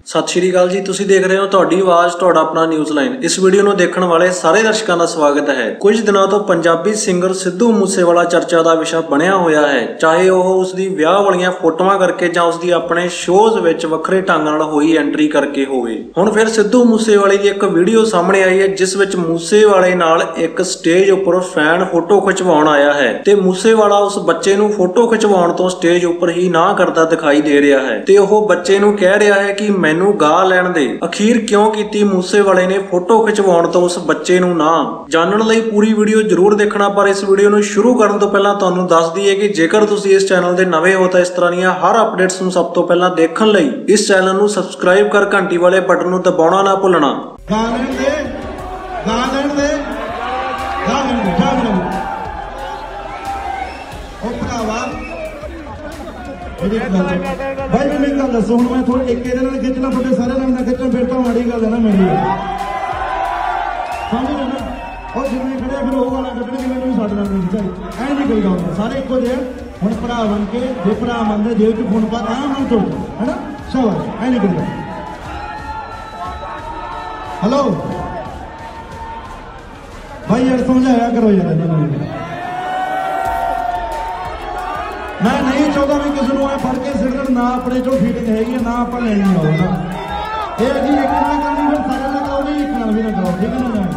सत श्री अकाल जी, तुसीं देख रहे हो तुहाडी आवाज़ तुहाडा अपना न्यूज़ लाइन। इस वीडियो ਨੂੰ देखण वाले सारे दर्शकों का स्वागत है। कुछ दिनों तो पंजाबी सिंगर सिद्धू मूसेवाला चर्चा का विषय बनया होया है, चाहे वह उसकी विआह वालियां फोटोआं करके जां उसकी अपने शोज़ विच वखरे ढंग नाल होई एंट्री करके होवे। हुण फिर सिद्धू मूसेवाले की एक वीडियो सामने आई है जिस विच मूसेवाले नाल एक स्टेज उपर फैन फोटो खिचवाउण आया है ते मूसेवाला उस बच्चे नूं फोटो खिचवाउण तो स्टेज उपर ही ना करता दिखाई दे रहा है ते ओह बच्चे नूं कह रहा है कि मैनू गा लैण दे। अखीर क्यों कीती मूसेवाले ने फोटो खिचवाउण तो उस बच्चे नूं ना? जानण लई पूरी वीडियो जरूर देखना, पर इस वीडियो नूं शुरू करन तो पहलां तुहानूं दस दईए कि जेकर तुसीं इस चैनल दे नवें हो तां इस तरह दीआं हर अपडेट्स नूं सब तो पहलां देखण लई इस चैनल नूं सबसक्राइब कर घंटी वाले बटन नूं दबाउणा ना भुल्लणा। भाई मैं एक गल दसो, हुण मैं थोड़े एक खिंचना थोड़े सारे ना खिंचना फिर तो माड़ी गल है ना मेरी, समझ लो ना। और जिन्हें खड़े फिर वो वाला कटने की मैंने भी साढ़े नाल नहीं चाहिए, ऐ नहीं कोई गल सारे एको जे हुण भरा बन के जे भरा मनदे जेब च फोन पा हम तो है ना शाबाश, ऐ नहीं कोई गल। हेलो भाई यार समझाया करो यार इन्होंने। मैं नहीं चाहता भी किसी को फड़ के सिर ना अपने जो फीलिंग हैगी ना आप लेनी होगा ये जी एक ना करनी फिर सारे ना करो नहीं, एक ना भी ना करो, ठीक है ना।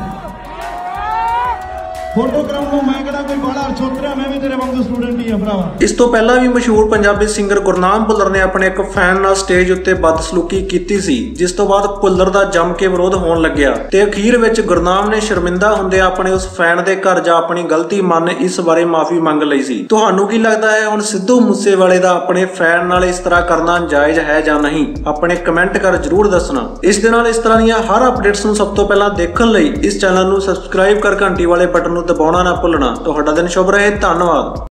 फोटो कराऊंगा मैं कहना कोई बड़ा अरछोतरा, मैं भी तेरे वांगू स्टूडेंट ही हां भरावा। इस तो पहला भी मशहूर पंजाबी सिंगर गुरनाम भुल्लर ने अपने एक फैन नाल स्टेज उत्ते बदसलूकी कीती सी, जिस तो बाद भुल्लर दा जम के विरोध होण लग्या ते अखीर विच गुरनाम ने शर्मिंदा हुंदे अपने उस फैन दे घर जा अपनी गलती मंन इस बारे माफी मंग लई सी। तुहानू की लगदा है हुण सिद्धू मूसेवाले दा अपने फैन नाल इस तरह करना जायज है जां नहीं? अपने कमेंट कर जरूर दसना। इस दे नाल इस तरह दीआं हर अपडेट्स नूं सब तो पहलां देखण लई इस चैनल नूं सबसक्राइब कर घंटी वाले बटन नूं दबाउणा ना भुल्लणा। तुहाडा दिन शुभ रहे, धन्नवाद।